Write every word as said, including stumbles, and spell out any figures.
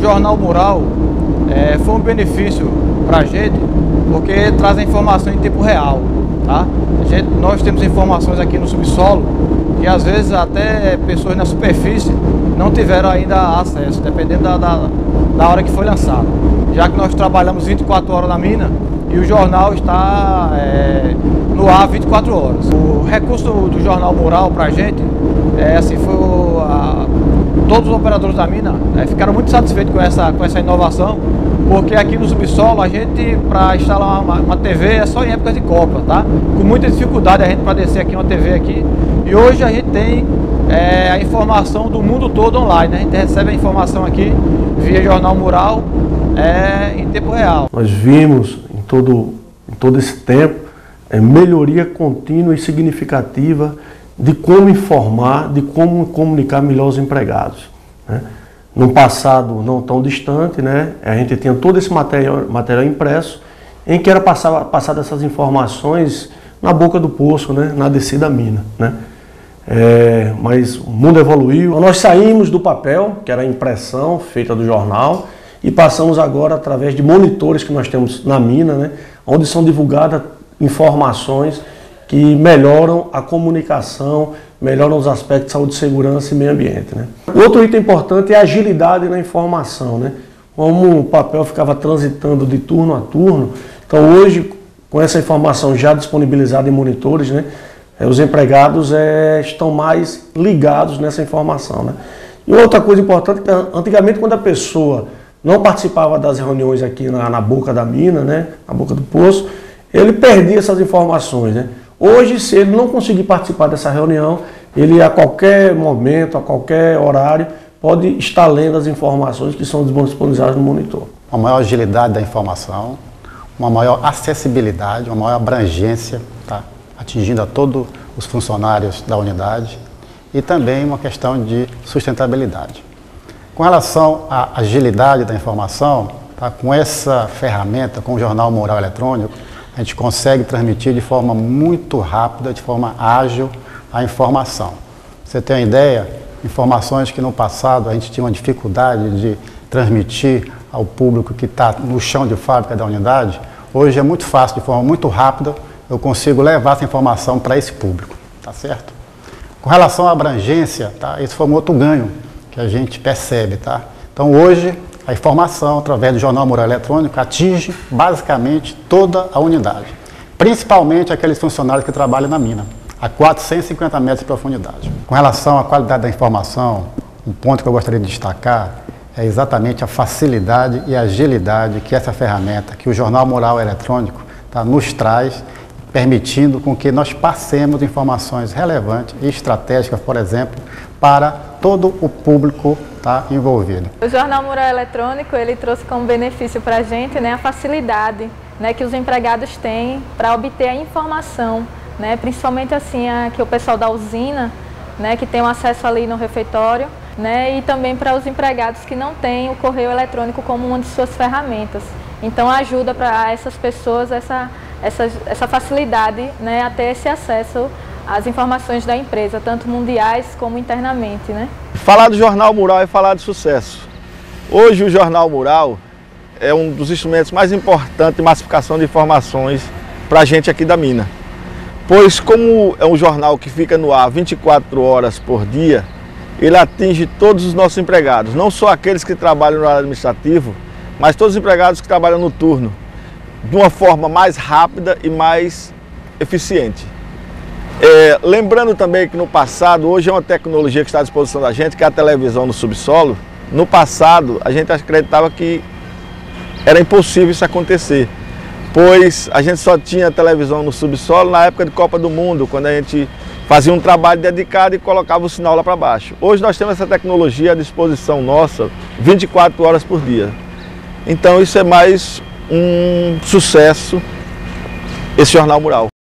Jornal Mural é, foi um benefício para a gente, porque traz a informação em tempo real, tá? A gente, nós temos informações aqui no subsolo que às vezes até pessoas na superfície não tiveram ainda acesso, dependendo da, da, da hora que foi lançado. Já que nós trabalhamos vinte e quatro horas na mina e o jornal está é, no ar vinte e quatro horas. O recurso do, do Jornal Mural para a gente, é, assim, foi a, todos os operadores da mina é, ficaram muito satisfeitos com essa, com essa inovação, porque aqui no subsolo a gente, para instalar uma, uma T V, é só em época de Copa, tá? Com muita dificuldade a gente para descer aqui uma T V aqui. E hoje a gente tem é, a informação do mundo todo online, né? A gente recebe a informação aqui via Jornal Mural é, em tempo real. Nós vimos em todo, em todo esse tempo é, melhoria contínua e significativa de como informar, de como comunicar melhor os empregados, né? Num passado não tão distante, né, a gente tinha todo esse material, material impresso, em que era passar, passar essas informações na boca do poço, né, na descida da mina, né. É, mas o mundo evoluiu. Nós saímos do papel, que era a impressão feita do jornal, e passamos agora através de monitores que nós temos na mina, né, onde são divulgadas informações que melhoram a comunicação, melhoram os aspectos de saúde, segurança e meio ambiente, né? Outro item importante é a agilidade na informação, né? Como o papel ficava transitando de turno a turno, então hoje, com essa informação já disponibilizada em monitores, né, os empregados é, estão mais ligados nessa informação, né? E outra coisa importante, que antigamente quando a pessoa não participava das reuniões aqui na, na boca da mina, né, na boca do poço, ele perdia essas informações, né? Hoje, se ele não conseguir participar dessa reunião, ele a qualquer momento, a qualquer horário, pode estar lendo as informações que são disponibilizadas no monitor. Uma maior agilidade da informação, uma maior acessibilidade, uma maior abrangência, tá? Atingindo a todos os funcionários da unidade, e também uma questão de sustentabilidade. Com relação à agilidade da informação, tá? Com essa ferramenta, com o Jornal Mural Eletrônico, a gente consegue transmitir de forma muito rápida, de forma ágil, a informação. Você tem uma ideia? Informações que no passado a gente tinha uma dificuldade de transmitir ao público que está no chão de fábrica da unidade, hoje é muito fácil, de forma muito rápida, eu consigo levar essa informação para esse público, tá certo? Com relação à abrangência, tá? Esse foi um outro ganho que a gente percebe, tá? Então hoje, a informação, através do Jornal Mural Eletrônico, atinge basicamente toda a unidade, principalmente aqueles funcionários que trabalham na mina, a quatrocentos e cinquenta metros de profundidade. Com relação à qualidade da informação, um ponto que eu gostaria de destacar é exatamente a facilidade e agilidade que essa ferramenta, que o Jornal Mural Eletrônico, tá, nos traz, permitindo com que nós passemos informações relevantes e estratégicas, por exemplo, para todo o público tá, envolvido. O Jornal Mural Eletrônico, ele trouxe como benefício para a gente, né, a facilidade, né, que os empregados têm para obter a informação, né, principalmente assim a, que o pessoal da usina, né, que tem um acesso ali no refeitório, né, e também para os empregados que não têm o correio eletrônico como uma de suas ferramentas. Então ajuda para essas pessoas essa, essa, essa facilidade, né, a ter esse acesso às informações da empresa, tanto mundiais como internamente, né? Falar do Jornal Mural é falar de sucesso. Hoje o Jornal Mural é um dos instrumentos mais importantes de massificação de informações para a gente aqui da mina. Pois como é um jornal que fica no ar vinte e quatro horas por dia, ele atinge todos os nossos empregados, não só aqueles que trabalham no área administrativo, mas todos os empregados que trabalham no turno, de uma forma mais rápida e mais eficiente. É, lembrando também que no passado, hoje é uma tecnologia que está à disposição da gente, que é a televisão no subsolo. No passado, a gente acreditava que era impossível isso acontecer, pois a gente só tinha televisão no subsolo na época de Copa do Mundo, quando a gente fazia um trabalho dedicado e colocava o sinal lá para baixo. Hoje nós temos essa tecnologia à disposição nossa, vinte e quatro horas por dia. Então isso é mais um sucesso, esse Jornal Mural.